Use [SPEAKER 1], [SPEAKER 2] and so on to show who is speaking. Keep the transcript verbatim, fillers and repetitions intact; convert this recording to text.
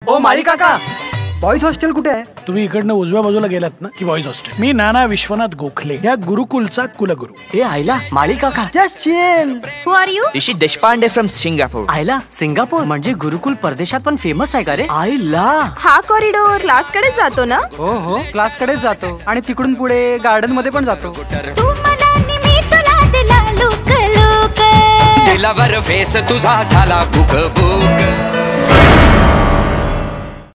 [SPEAKER 1] ओ माळी काका, boys hostel कुठे आहे?
[SPEAKER 2] तुम्ही इकडनं उजव्या बाजूला गेलात ना की बॉईज हॉस्टेल. मी नाना विश्वनाथ गोखले, या गुरुकुलचा कुलगुरू.
[SPEAKER 1] ए आयला माळी काका, just chill.
[SPEAKER 3] Who are you?
[SPEAKER 4] Rishi Deshpande from Singapore.
[SPEAKER 1] आयला सिंगापूर म्हणजे गुरुकुल परदेशात पण फेमस आहे का रे? आयला
[SPEAKER 3] हा कॉरिडोर क्लास कडे जातो ना?
[SPEAKER 1] हो हो, क्लास कडेच जातो आणि तिकडून पुढे गार्डन मध्ये पण जातो.
[SPEAKER 5] तू मला नेहमी तुला दिला लुक लुक, दिलावर फेस तुझा झाला बुक बुक.